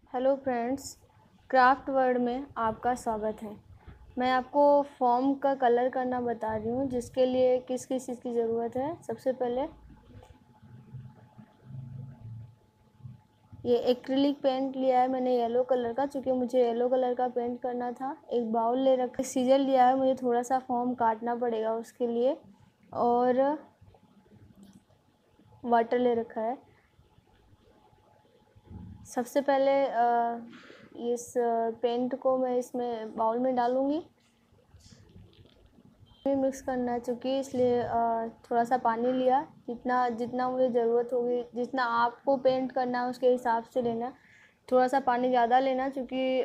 Hello friends, craft world में आपका स्वागत है। मैं आपको फॉर्म का कलर करना बता रही हूँ, जिसके लिए किस किस चीज़ की ज़रूरत है। सबसे पहले ये एक्रिलिक पेंट लिया है मैंने येलो कलर का, क्योंकि मुझे येलो कलर का पेंट करना था। एक बाउल ले रखा, सीजर लिया है, मुझे थोड़ा सा फॉर्म काटना पड़ेगा उसके लिए। और वाटर ले रखा है। सबसे पहले इस पेंट को मैं इसमें बाउल में डालूँगी। मिक्स करना है चूँकि, इसलिए थोड़ा सा पानी लिया, जितना जितना मुझे ज़रूरत होगी, जितना आपको पेंट करना है उसके हिसाब से लेना। थोड़ा सा पानी ज़्यादा लेना, क्योंकि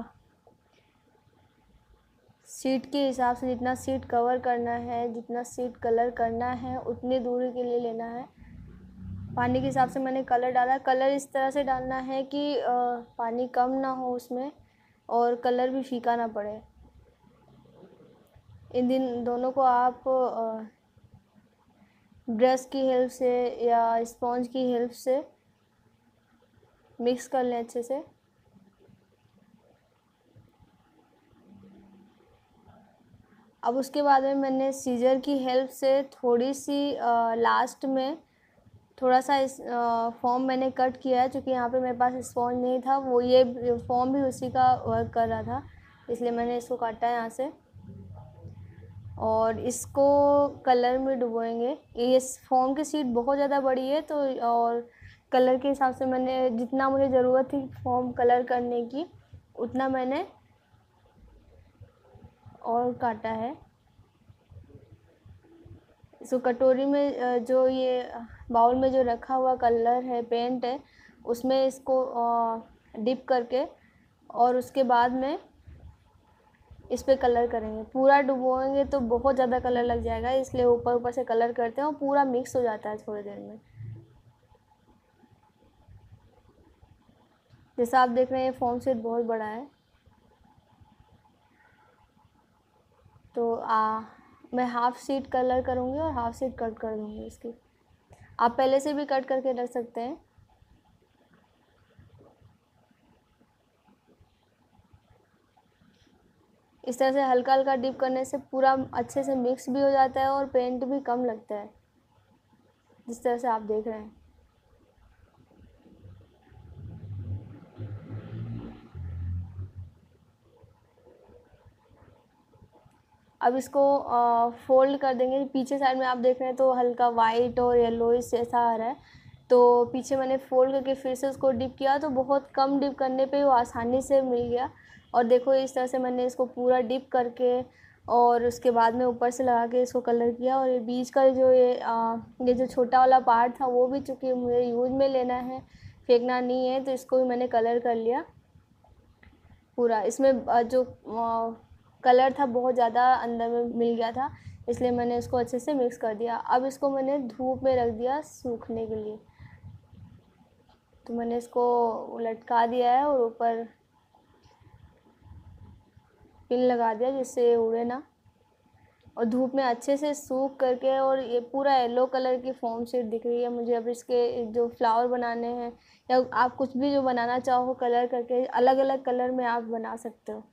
शीट के हिसाब से जितना शीट कवर करना है, जितना शीट कलर करना है, उतनी दूरी के लिए लेना है। पानी के हिसाब से मैंने कलर डाला। कलर इस तरह से डालना है कि पानी कम ना हो उसमें और कलर भी फीका ना पड़े। इन दोनों को आप ब्रश की हेल्प से या स्पॉन्ज की हेल्प से मिक्स कर लें अच्छे से। अब उसके बाद में मैंने सीजर की हेल्प से थोड़ी सी लास्ट में थोड़ा सा इस फॉर्म मैंने कट किया है, क्योंकि यहाँ पे मेरे पास स्पॉन्ज नहीं था। वो ये फॉर्म भी उसी का वर्क कर रहा था, इसलिए मैंने इसको काटा है यहाँ से। और इसको कलर में डुबोएंगे। ये फॉर्म की शीट बहुत ज़्यादा बड़ी है, तो और कलर के हिसाब से मैंने जितना मुझे ज़रूरत थी फॉर्म कलर करने की, उतना मैंने और काटा है। इसको कटोरी में जो ये बाउल में जो रखा हुआ कलर है, पेंट है, उसमें इसको डिप करके और उसके बाद में इस पे कलर करेंगे। पूरा डुबोएंगे तो बहुत ज़्यादा कलर लग जाएगा, इसलिए ऊपर ऊपर से कलर करते हैं और पूरा मिक्स हो जाता है थोड़ी देर में। जैसा आप देख रहे हैं, फॉर्म शीट बहुत बड़ा है, तो मैं हाफ शीट कलर करूँगी और हाफ शीट कट कर दूँगी इसकी। आप पहले से भी कट करके रख सकते हैं। इस तरह से हल्का हल्का डिप करने से पूरा अच्छे से मिक्स भी हो जाता है और पेंट भी कम लगता है, जिस तरह से आप देख रहे हैं। अब इसको फोल्ड कर देंगे। पीछे साइड में आप देख रहे हैं तो हल्का वाइट और येलोइश जैसा आ रहा है, तो पीछे मैंने फोल्ड करके फिर से उसको डिप किया, तो बहुत कम डिप करने पे वो आसानी से मिल गया। और देखो, इस तरह से मैंने इसको पूरा डिप करके और उसके बाद में ऊपर से लगा के इसको कलर किया। और ये बीच का जो ये जो छोटा वाला पार्ट था, वो भी चूँकि मुझे यूज में लेना है, फेंकना नहीं है, तो इसको भी मैंने कलर कर लिया पूरा। इसमें जो कलर था बहुत ज़्यादा अंदर में मिल गया था, इसलिए मैंने इसको अच्छे से मिक्स कर दिया। अब इसको मैंने धूप में रख दिया सूखने के लिए। तो मैंने इसको लटका दिया है और ऊपर पिन लगा दिया, जिससे ये उड़े ना। और धूप में अच्छे से सूख करके, और ये पूरा येलो कलर की फॉर्म शीट दिख रही है मुझे। अब इसके जो फ्लावर बनाने हैं या आप कुछ भी जो बनाना चाहो कलर करके, अलग अलग कलर में आप बना सकते हो।